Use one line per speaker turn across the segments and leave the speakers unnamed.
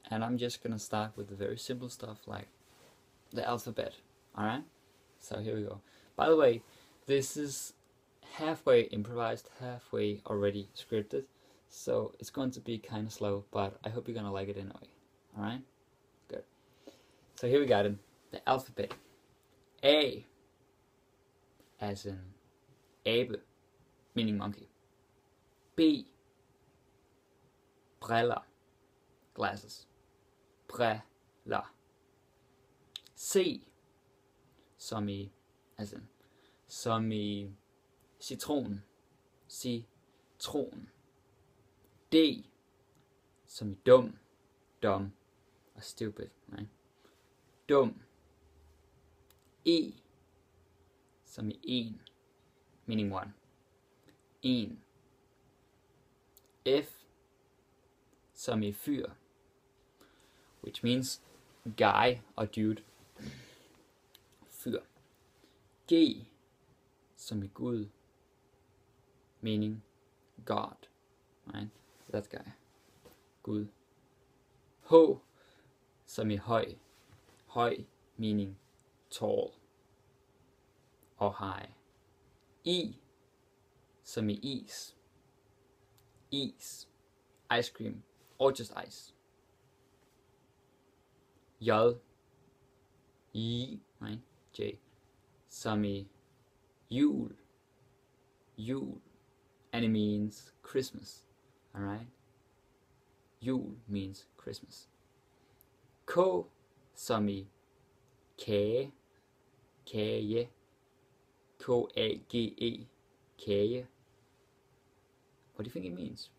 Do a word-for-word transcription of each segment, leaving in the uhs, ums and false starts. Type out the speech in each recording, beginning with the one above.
and I'm just gonna start with the very simple stuff like the alphabet. Alright? So here we go. By the way, this is halfway improvised, halfway already scripted, so it's going to be kind of slow, but I hope you're gonna like it anyway. Alright? Good. So here we got it. The alphabet. A, as in abe, meaning monkey. B, briller, glasses. Briller. C, som i, as in, som i citron. Citron. D, som i dum. Dumb. Or stupid, right? Dum. E, som i en, meaning one. En. F, som i fyr, which means guy or dude. Fyr. G, som i Gud, meaning God, right? That guy. Gud. H, som i høj. Høj, meaning tall or high. I, som i is. Is. Ice cream. Or just ice. J. I, right? J. Som i jul. Jul. And it means Christmas. Alright? Jul means Christmas. K, som i kage. Kage. K A G E. Kage. What do you think it means?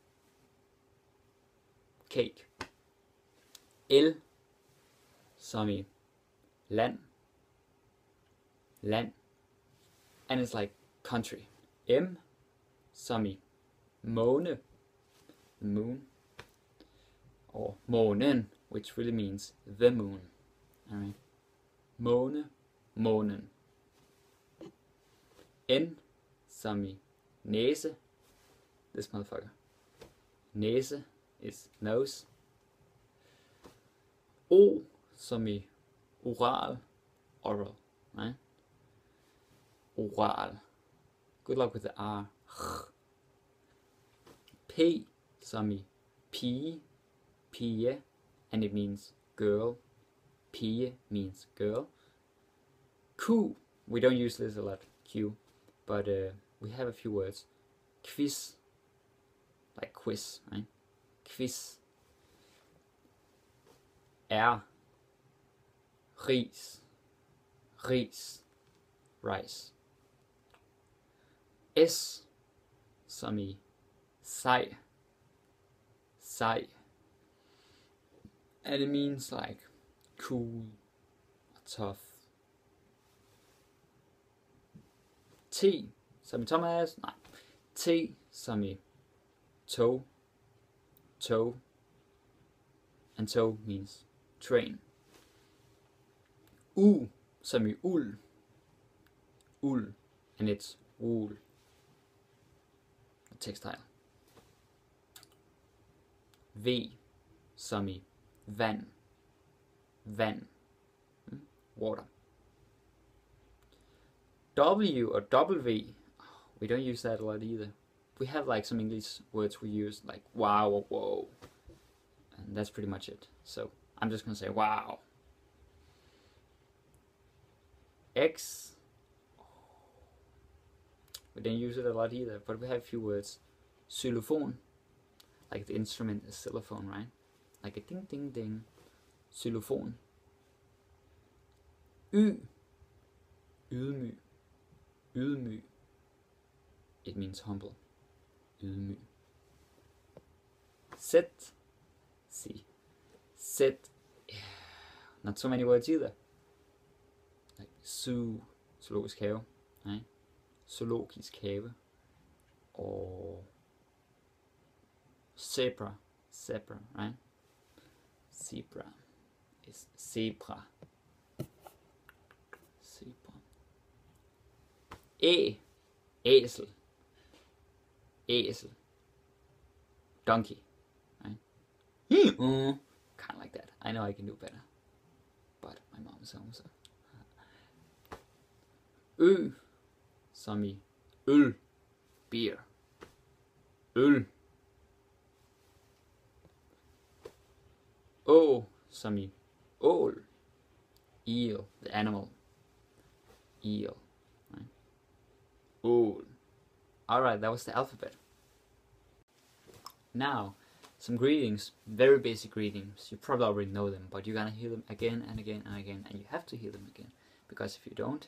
Cake. L, som i land. Land. And it's like country. M, som i måne. The moon. Or månen, which really means the moon. Alright. Måne, månen. N, som i næse. This motherfucker. Næse is nose. O, som i oral. Oral, right? Oral. Good luck with the R. P, som i pige. Pige, and it means girl. Pige means girl. Q, we don't use this a lot, Q, but uh, we have a few words. Quiz, like quiz, right? Quiz. R, ris. Ris, rice. S, som i sej. Sej. And it means like cool, tough. T, som i Thomas, nej. T, som i toe. Toe. And toe means train. U, som i uld. Uld. And it's wool. Textile. V, som i vand. Vand. Water. W or W, we don't use that a lot either. We have like some English words we use like wow or whoa. And that's pretty much it. So I'm just gonna say wow. X, we don't use it a lot either, but we have a few words. Xylophone, like the instrument is xylophone, right? Like a ding ding ding. Xylophone. Y, ydmyg. Ydmyg. It means humble. Ydmyg. Z, see. Z, yeah. Not so many words either. Like zoo, zoologisk have, right? Zoologisk have. Or zebra, zebra, right? Zebra is zebra. Zebra. Æ, æsel. Æsel. Donkey, right? Mm, kind of like that. I know I can do better, but my mom is home, so. Ø, som i øl, beer, øl. Å, som i ål, eel, the animal, eel, right? Ål. Alright, that was the alphabet. Now, some greetings, very basic greetings. You probably already know them, but you're gonna hear them again and again and again, and you have to hear them again, because if you don't,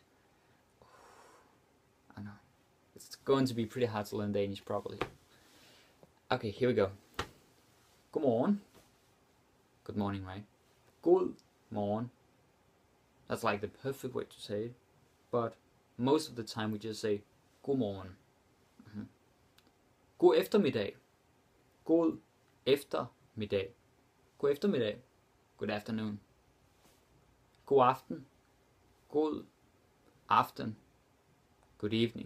I know, it's going to be pretty hard to learn Danish properly. Okay, here we go. Godmorgen. Good morning, right? God morgen. That's like the perfect way to say it, but most of the time we just say god morgen. Mm-hmm. God eftermiddag. God eftermiddag. God eftermiddag. Good afternoon. God aften. God aften. Good evening.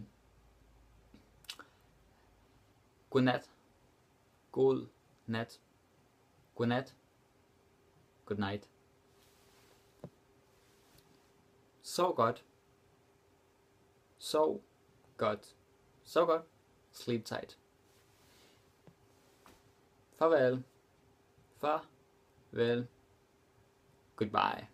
God nat. God nat. God nat. Good night. Sov godt. Sov godt. Sov godt. Sleep tight. Farvel. Farvel. Goodbye.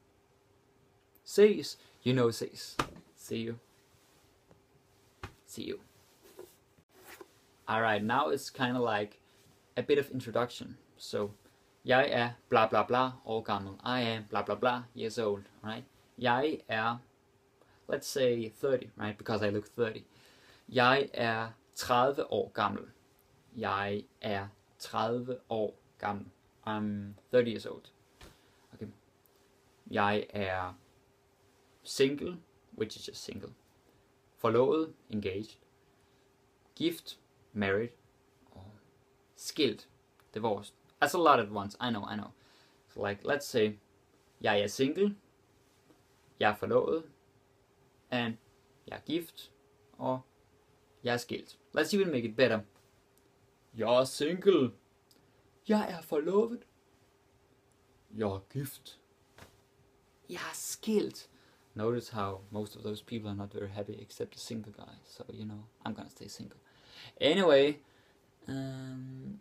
Ses. You know ses. See you. See you. Alright, now it's kind of like a bit of introduction. So, jeg er bla bla bla år gammel. I am bla bla bla years old, right? Jeg er, let's say thirty, right? Because I look thirty. Jeg er tredive år gammel. Jeg er tredive år gammel. I'm thirty years old. Okay. Jeg er single, which is just single. Forlovet, engaged. Gift, married. Or skilt, divorced. That's a lot at once. I know, I know. So like, let's say, jeg er single. Jeg er forlovet. And jeg er gift. Og jeg er skilt. Let's even make it better. Jeg er single. Jeg er forlovet. Jeg er gift. Jeg er skilt. Notice how most of those people are not very happy except the single guy. So, you know, I'm gonna stay single. Anyway. Um,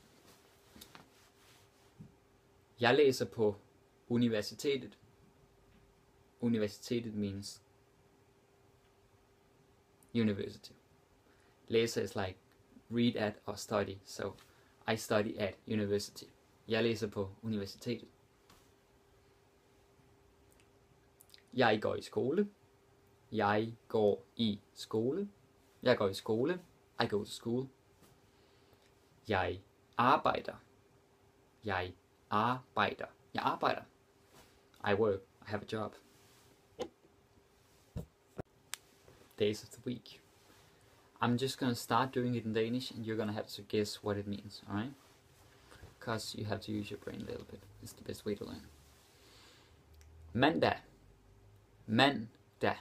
jeg læser på universitetet. Universitetet means university. Læser is like read at or study. So, I study at university. Jeg læser på universitetet. Jeg går i skole. Jeg går i skole. Jeg går i skole. I go to school. Jeg arbejder. Jeg arbejder. Jeg arbejder. I work. I have a job. Days of the week. I'm just gonna start doing it in Danish, and you're gonna have to guess what it means, alright? Because you have to use your brain a little bit. It's the best way to learn. Mandag. Mandag.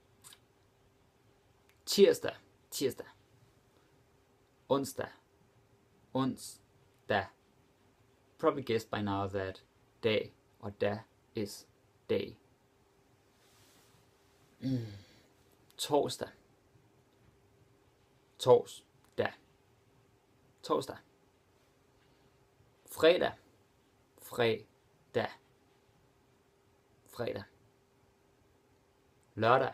Tirsdag. Tirsdag. Onsdag. Onsdag. Probably guessed by now that dag or da is day. Mm. Torsdag. Torsdag. Torsdag. Fredag. Fredag. Fredag. Lørdag.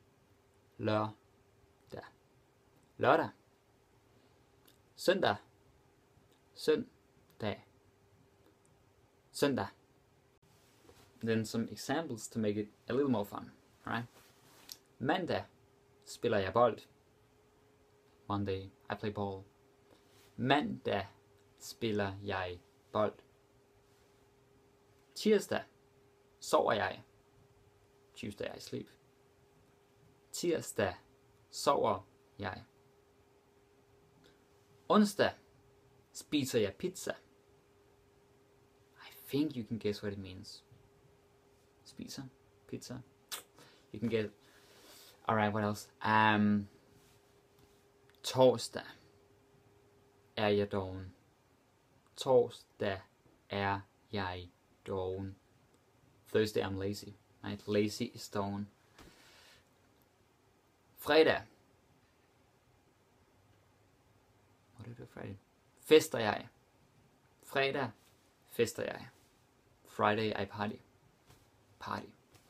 Lørdag. Lørdag. Søndag. Søndag. Søndag. Then some examples to make it a little more fun, right? Mandag spiller jeg bold. Monday I play ball. Mandag spiller jeg bold. Tirsdag sover jeg. Tuesday I sleep. Tirsdag sover jeg. Onsdag spiser jeg pizza. I think you can guess what it means. Spiser, pizza. You can get. Alright, what else? Um, torsdag er jeg doven. Torsdag er jeg doven. Thursday, I'm lazy. Right? Lazy is doven. Fredag. What do I do Friday? Fester jeg. Fredag fester jeg. Friday I party. Party.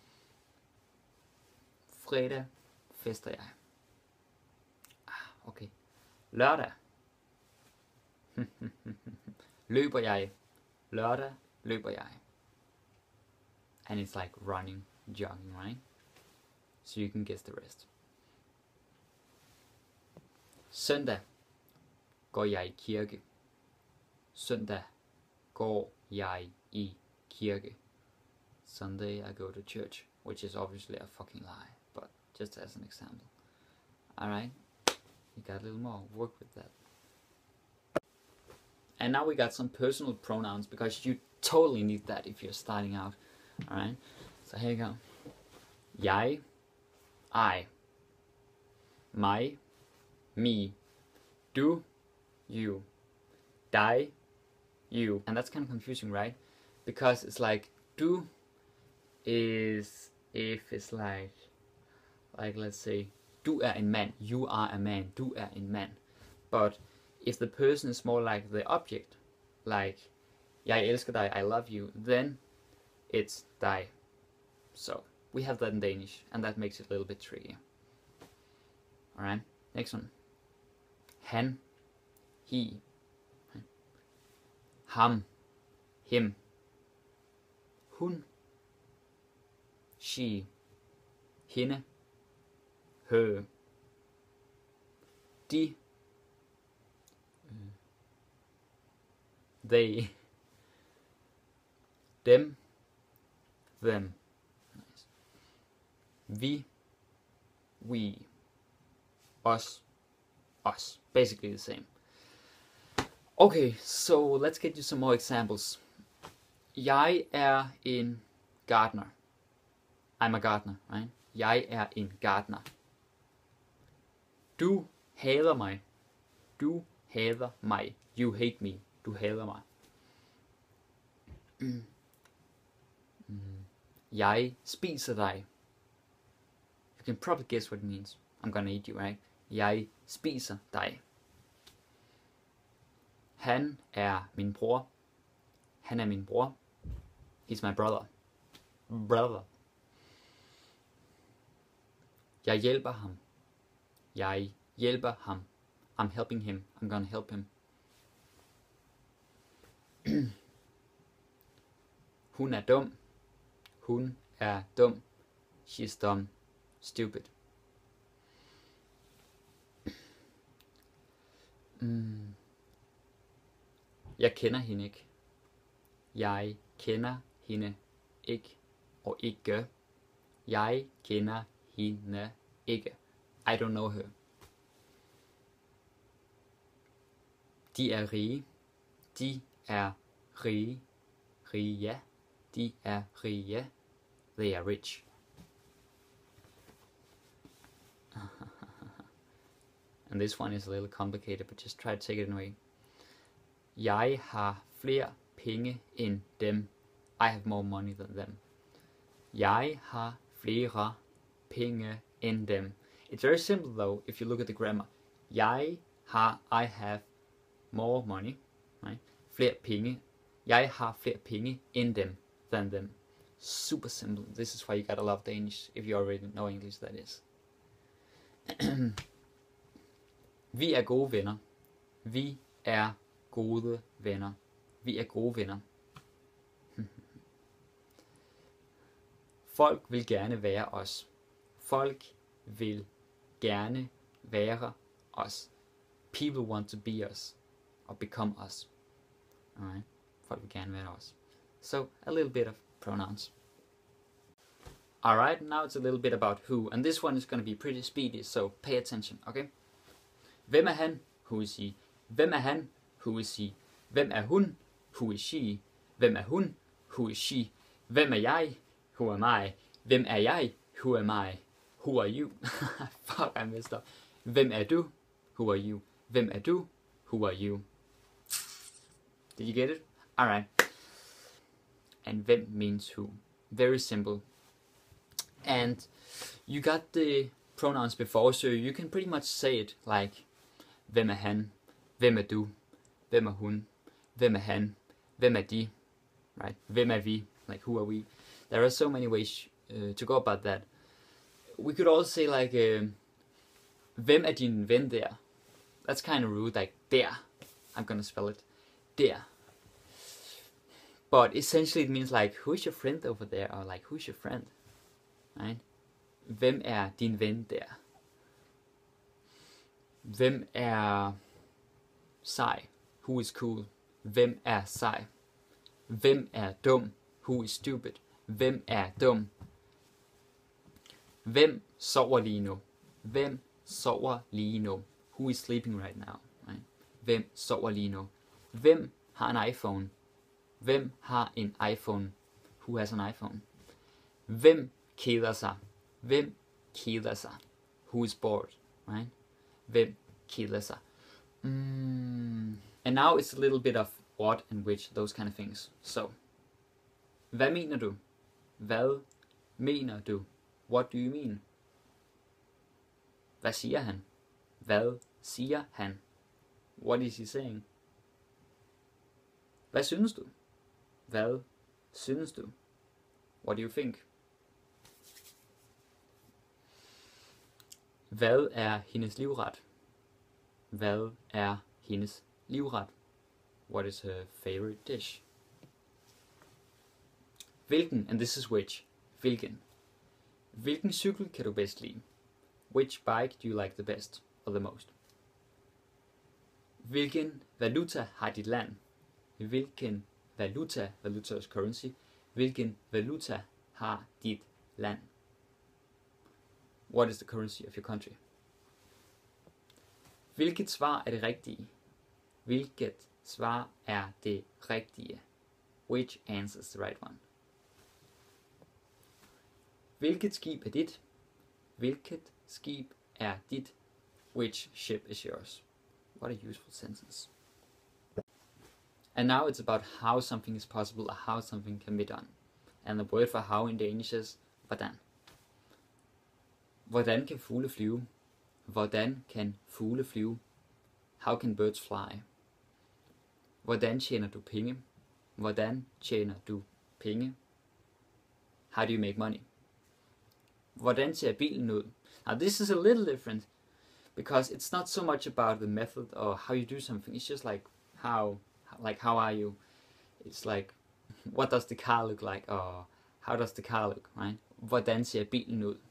Fredag fester jeg. Ah, okay. Lørdag. Løber jeg. Lørdag løber jeg. And it's like running, jogging, right? So you can guess the rest. Søndag går jeg i kirke. Søndag går jeg i kirke. Sunday I go to church, which is obviously a fucking lie, but just as an example. Alright, you got a little more work with that. And now we got some personal pronouns, because you totally need that if you're starting out. Alright, so here you go. Jeg, I, mig, me, du, you, dig, you. And that's kind of confusing, right? Because it's like, du is if it's like, like let's say, du er en mand, you are a man, du er en mand. But if the person is more like the object, like, jeg elsker dig, I love you, then it's dig. So, we have that in Danish, and that makes it a little bit tricky. Alright, next one. Han, he, ham, him, hun, she, hende, her, de, they, dem, them. Nice. Vi, we, us, us. Basically the same. Okay, so let's get you some more examples. Jeg er en gardener. I'm a gardener, right? Jeg er en gardener. Du hader mig. Du hader mig. You hate me. Du hader mig. Mm. Mm. Jeg spiser dig. You can probably guess what it means. I'm gonna eat you, right? Jeg spiser dig. Han er min bror. Han er min bror. He's my brother. Brother. Jeg hjælper ham. Jeg hjælper ham. I'm helping him. I'm gonna help him. Hun er dum. Hun er dum. She's dumb. Stupid. Mm. Jeg kender hende ikke. Jeg kender hende ikke. Og ikke. Jeg kender hende ikke. I don't know her. De er rige. De er rige. Rige, ja. De er rige. They are rich. And this one is a little complicated, but just try to take it away. Jeg har flere penge end dem. I have more money than them. Jeg har flere penge end dem. It's very simple though, if you look at the grammar. Jeg har, I have more money. Right? Flere penge. Jeg har flere penge end dem, than them. Super simple. This is why you gotta love Danish, if you already know English, that is. Vi er gode venner. Vi er gode venner. Vi er gode venner. Folk vil gerne være os. Folk vil gerne være os. People want to be us. Or become us. Alright? Folk vil gerne være os. So, a little bit of pronouns. Alright, now it's a little bit about who. And this one is going to be pretty speedy, so pay attention, okay? Hvem er han? Who is he? Hvem er han? Who is he? Hvem er hun? Who is she? Hvem er hun? Who is she? Hvem er jeg? Who am I? Hvem er jeg? Who am I? Who are you? Fuck, I messed up. Hvem er du? Who are you? Hvem er du? Who are you? Did you get it? Alright. and hvem means who. Very simple. And you got the pronouns before, so you can pretty much say it like hvem er han, hvem er du, hvem er hun, hvem er han, hvem er de, right? Hvem er vi, like who are we? There are so many ways uh, to go about that. We could also say like uh, hvem er din ven der? That's kind of rude, like der. I'm gonna spell it der. But essentially it means like who's your friend over there, or like who's your friend, right? Hvem er din ven der? Hvem er sej? Who is cool? Hvem er sej? Hvem er dum? Who is stupid? Hvem er dum? Hvem sover lige nu? Hvem sover lige nu? Who is sleeping right now? Right? Hvem sover lige nu? Hvem har en iPhone? Hvem har en iPhone? Who has an iPhone? Hvem keder sig? Hvem keder sig? Who is bored? Right? Hvem keder sig? Mm. And now it's a little bit of what and which, those kind of things. So, hvad mener du? Hvad mener du? What do you mean? Hvad siger han? Hvad siger han? What is he saying? Hvad synes du? Hvad synes du? What do you think? Hvad er hendes livret? Hvad er hendes livret? What is her favorite dish? Hvilken, and this is which, hvilken. Hvilken cykel kan du bedst lide? Which bike do you like the best or the most? Hvilken valuta har dit land? Hvilken valuta, valuta is currency, hvilken valuta har dit land? What is the currency of your country? Hvilket svar er det rigtige? Hvilket svar er det rigtige? Which answer is the right one? Hvilket skib er dit? Hvilket skib er dit? Which ship is yours? What a useful sentence. And now it's about how something is possible or how something can be done. And the word for how in Danish is hvordan. Hvordan kan fugle flyve? Hvordan kan fugle flyve? How can birds fly? Hvordan tjener du penge? Hvordan tjener du penge? How do you make money? Hvordan ser bilen ud? Now this is a little different because it's not so much about the method or how you do something. It's just like how, like how are you? It's like what does the car look like? Or how does the car look, right? Hvordan ser bilen ud?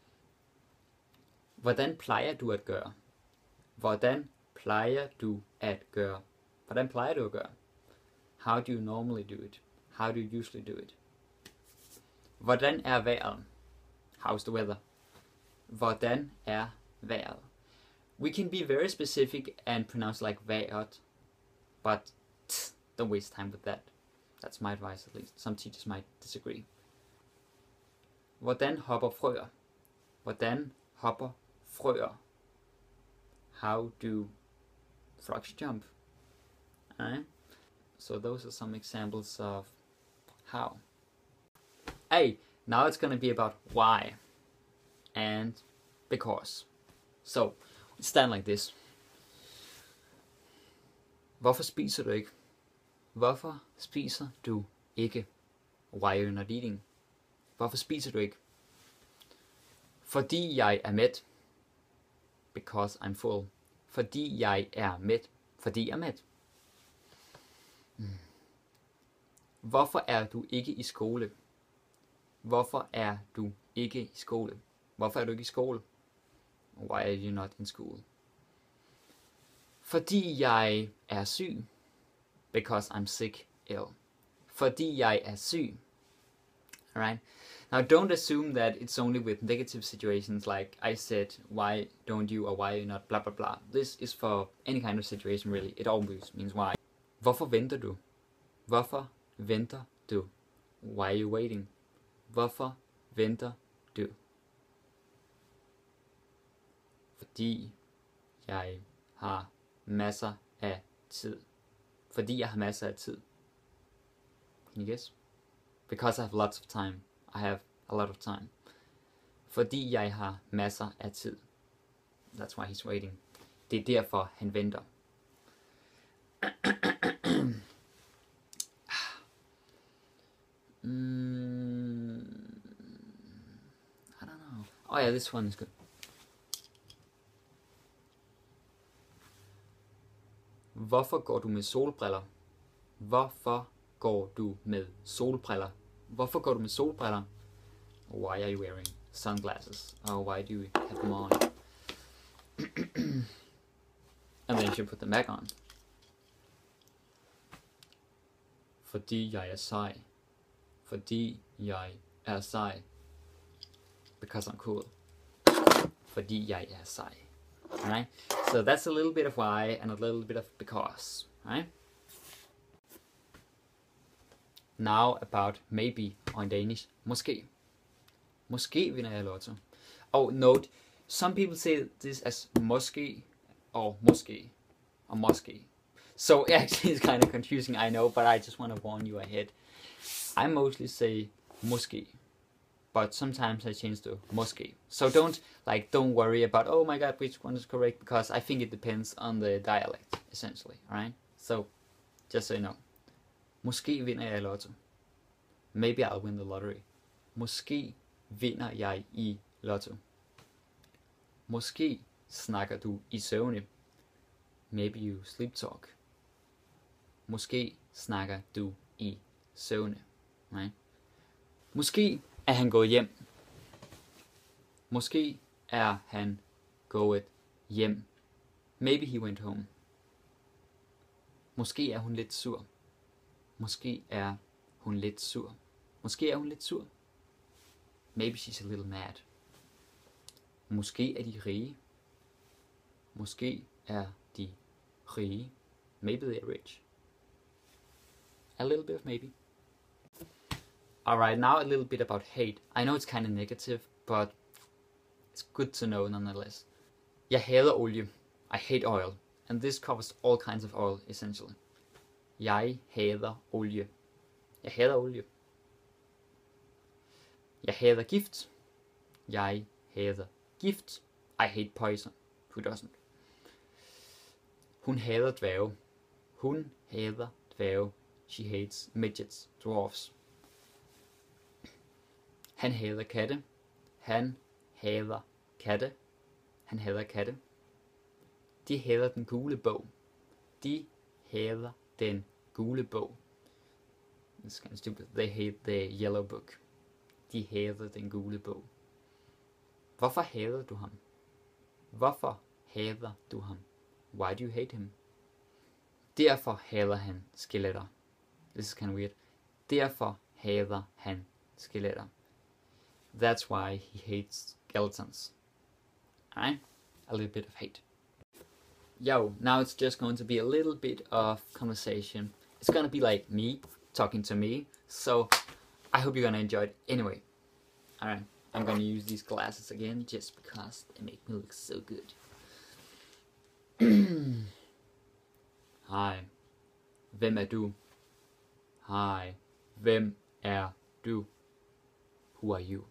Hvordan plejer du at gøre? Hvordan plejer du at gøre? Hvordan plejer du at gøre? How do you normally do it? How do you usually do it? Hvordan er vejret? How's the weather? Hvordan er vejret? We can be very specific and pronounce like vejret, but tch, don't waste time with that. That's my advice at least. Some teachers might disagree. Hvordan hopper frøer? Hvordan hopper frøer? How do frogs jump? Alright? So those are some examples of how. Hey, now it's going to be about why and because. So, stand like this. Hvorfor spiser du ikke? Hvorfor spiser du ikke? Why are you not eating? Hvorfor spiser du ikke? Fordi jeg er mæt. Because I'm full. Fordi jeg er mæt. Fordi jeg er mæt. Hmm. Hvorfor er du ikke i skole? Hvorfor er du ikke i skole? Hvorfor er du ikke i skole? Why are you not in school? Fordi jeg er syg. Because I'm sick, ill. Fordi jeg er syg. Alright? Now don't assume that it's only with negative situations like I said, why don't you or why are you not blah blah blah. This is for any kind of situation really. It always means why. Hvorfor venter du? Hvorfor venter du? Why are you waiting? Hvorfor venter du? Fordi jeg har masser af tid. Fordi jeg har masser af tid. Can you guess? Because I have lots of time. I have a lot of time. Fordi jeg har masser af tid. That's why he's waiting. Det er derfor, han venter. mm, I don't know. Oh yeah, this one is good. Hvorfor går du med solbriller? Hvorfor går du med solbriller? Hvorfor går du med solbriller? Why are you wearing sunglasses? Or why do you have them on? And then you should put them back on. Fordi jeg er sej. Fordi jeg er sej. Because I'm cool. Fordi jeg er sej. Alright? So that's a little bit of why and a little bit of because. Right? Now about maybe on Danish. Måske. Måske vinder jeg lotto. Oh, note. Some people say this as måske or måske or måske. So actually it's kind of confusing, I know, but I just want to warn you ahead. I mostly say måske, but sometimes I change to måske. So don't like don't worry about, oh my god, which one is correct, because I think it depends on the dialect essentially, alright? So just so you know. Måske vinder jeg lotto. Maybe I'll win the lottery. Måske vinder jeg i lotto. Måske snakker du i søvne. Maybe you sleep talk. Måske snakker du i søvne. Right? Måske er han gået hjem. Måske er han gået hjem. Maybe he went home. Måske er hun lidt sur. Måske er hun lidt sur. Måske er hun lidt sur. Maybe she's a little mad. Måske er de rige. Måske er de rige. Maybe they're rich. A little bit of maybe. Alright, now a little bit about hate. I know it's kind of negative, but it's good to know nonetheless. Jeg hader olie. I hate oil. And this covers all kinds of oil, essentially. Jeg hader olie. Jeg hader olie. Jeg hader gift. Jeg hader gift. I hate poison. Who doesn't? Hun hader dværge. Hun hader dværge. She hates midgets, dwarfs. Han hader katte. Han hader katte. Han hader katte. De hader den gule bog. De hader den gule bog. It's kind of stupid. They hate the yellow book. De hader den gule bog. Hvorfor hader du ham? Hvorfor hader du ham? Why do you hate him? Derfor hader han skeletter. This is kind of weird. Derfor hader han skeletter. That's why he hates skeletons. Alright? A little bit of hate. Yo, now it's just going to be a little bit of conversation. It's gonna be like me talking to me. So I hope you're gonna enjoy it anyway. Alright, I'm gonna use these glasses again just because they make me look so good. Hej. Hvem er du? Hej. Hvem er du? Who are you?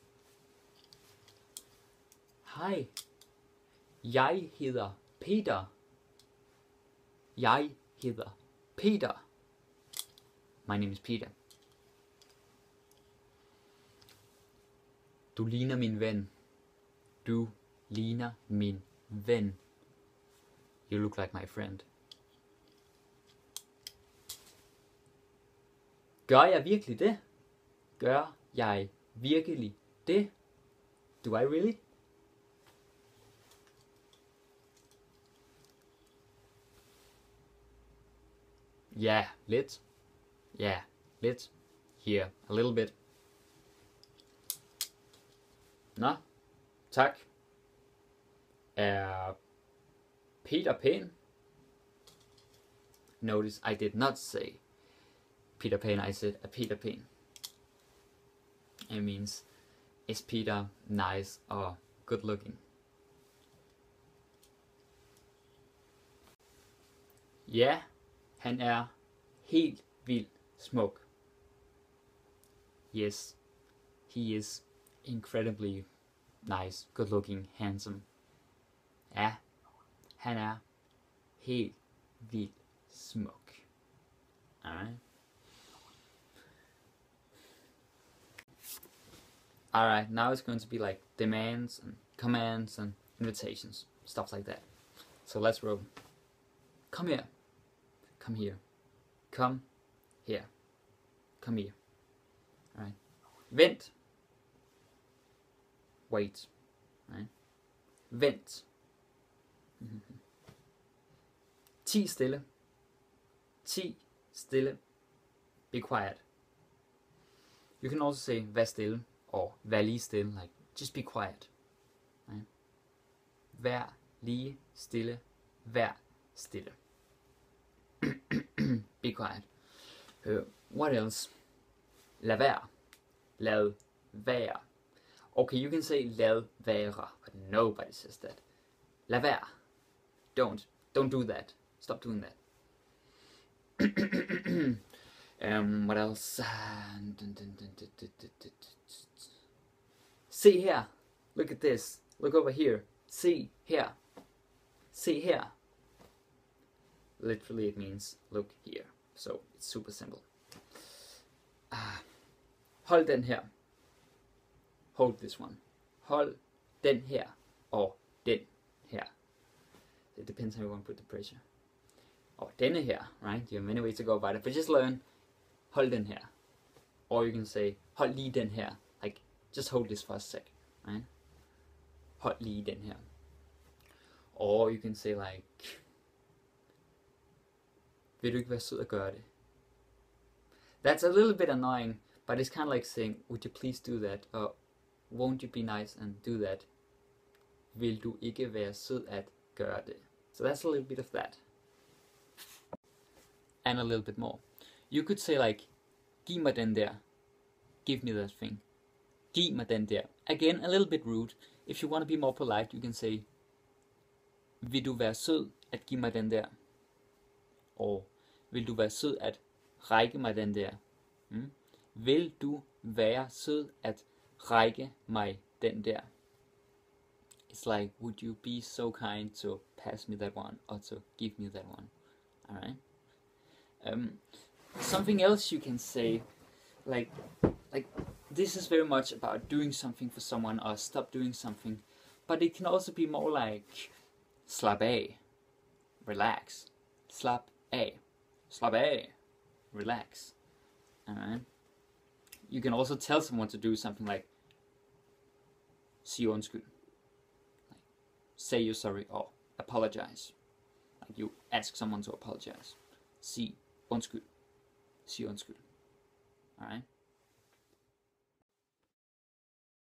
Hej. Jeg hedder Peter. Jeg hedder Peter. My name is Peter. Du ligner min ven. Du ligner min ven. You look like my friend. Gør jeg virkelig det? Gør jeg virkelig det? Do I really? Ja, lidt. Ja, lidt. Here, a little bit. Nå, tak. Er Peter pæn? Notice I did not say Peter Pan, I said a Peter Pan. It means, is Peter nice or good looking? Ja, han er helt vildt smuk. Yes, he is incredibly nice, good looking, handsome. Ja, han er helt vildt smuk. Alright. Alright, now it's going to be like demands and commands and invitations, stuff like that. So let's roll. Come here. Come here. Come here. Come here. Alright. Vent. Wait. Right? Vent. Ti stille. Ti stille. Be quiet. You can also say vær stille or vær lige stille, like just be quiet. Right? Vær lige stille. Vær stille. Be quiet. Uh, what else? Lad være. Lad være. Okay, you can say lad være, but nobody says that. Lad være. Don't. Don't do that. Stop doing that. um, what else? See here. Look at this. Look over here. See here. See here. Literally it means look here. So it's super simple. Uh, hold den her. Hold this one. Hold den her. Or den her. It depends how you want to put the pressure. Or denne her, right? You have many ways to go about it. But just learn, hold den her. Or you can say, hold lige den her. Like, just hold this for a sec, right? Hold lige den her. Or you can say like, vil du ikke være sød at gøre det? That's a little bit annoying, but it's kind of like saying, would you please do that? Or won't you be nice and do that? Vil du ikke være sød at gøre det? So that's a little bit of that. And a little bit more. You could say like, giv mig den der. Give me that thing. Giv mig den der. Again, a little bit rude. If you want to be more polite, you can say, vil du være sød at give mig den der? Og vil du være sød at række mig den der? Mm? Vil du være sød at række mig den der? It's like, would you be so kind to pass me that one or to give me that one? Alright. Um, something else you can say, like, like this is very much about doing something for someone or stop doing something, but it can also be more like slap af, relax, slap af, slap af, relax. Alright. You can also tell someone to do something like sig undskyld, like say you're sorry or apologize. Like you ask someone to apologize. Sig undskyld. Sig undskyld. Alright.